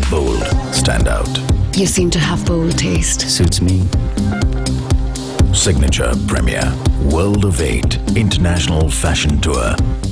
bold stand out. You seem to have bold taste. Suits me. Signature premiere. World of 8 International Fashion Tour.